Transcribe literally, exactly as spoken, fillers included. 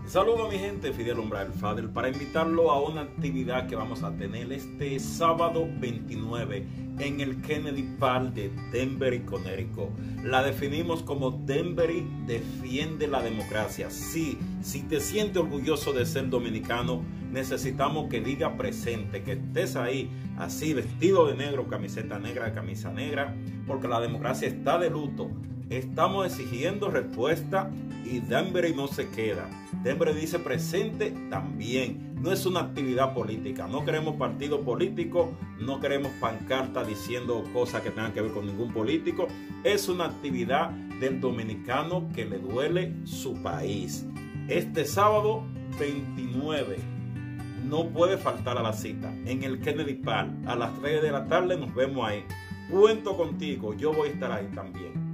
Saludos mi gente, Fidel Umbral Fadel, para invitarlo a una actividad que vamos a tener este sábado veintinueve en el Kennedy Park de Danbury, Connecticut. La definimos como Danbury defiende la democracia. Sí, si te sientes orgulloso de ser dominicano, necesitamos que diga presente, que estés ahí así vestido de negro, camiseta negra, camisa negra, porque la democracia está de luto. Estamos exigiendo respuesta y Danbury no se queda. Danbury dice presente también. No es una actividad política. No queremos partido político, no queremos pancartas diciendo cosas que tengan que ver con ningún político. Es una actividad del dominicano que le duele su país. Este sábado veintinueve no puede faltar a la cita en el Kennedy Park. A las tres de la tarde nos vemos ahí. Cuento contigo, yo voy a estar ahí también.